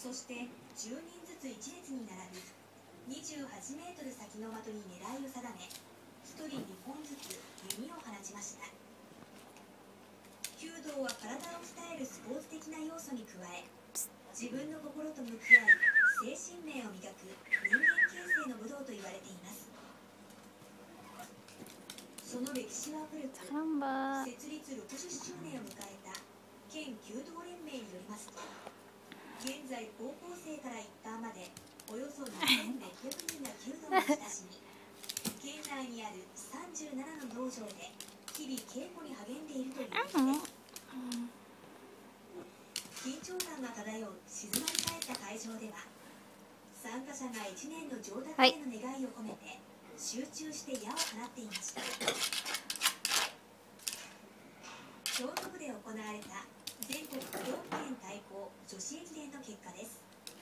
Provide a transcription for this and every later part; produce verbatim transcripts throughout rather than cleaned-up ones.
そしてじゅうにんずついち列に並びにじゅうはちメートル先の的に狙いを定めひとりにほんずつ弓を放ちました。弓道は体を鍛えるスポーツ的な要素に加え自分の心と向き合い精神面を磨く人間形成の武道と言われています。その歴史は古く設立ろくじゅっしゅうねんを迎えた県弓道連盟によりますと現在高校生から一般までおよそにせんろっぴゃくにんが弓道に親しみ県内にあるさんじゅうななの道場で日々稽古に励んでいるということです。緊張感が漂う静まり返った会場では参加者がいちねんの上達への願いを込めて集中して矢を放っていました。京都府で行われた全国都道府県対抗女子駅伝の結果です。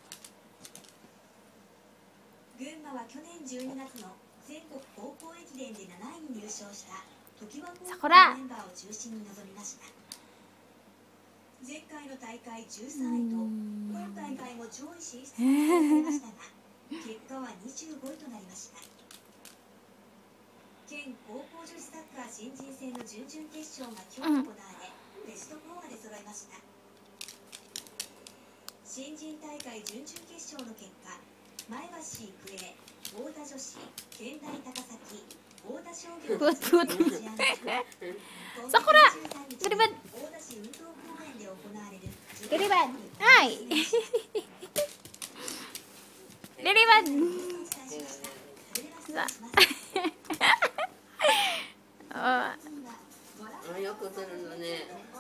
群馬は去年じゅうにがつの全国高校駅伝でなないに入賞した常盤高校のメンバーを中心に臨みました。前回の大会じゅうさんいと今大会も上位進出を目指されましたが結果はにじゅうごいとなりました。県高校女子サッカー新人戦の準々決勝が今日行われ、ベストよんまで揃いました。新人大会準々決勝の結果、前橋育英、大田女子、県大高崎、大田商業のさくら、グリバン、 大田市運動公園で行われるグリバン、はい、グリバン。 よく撮るのね。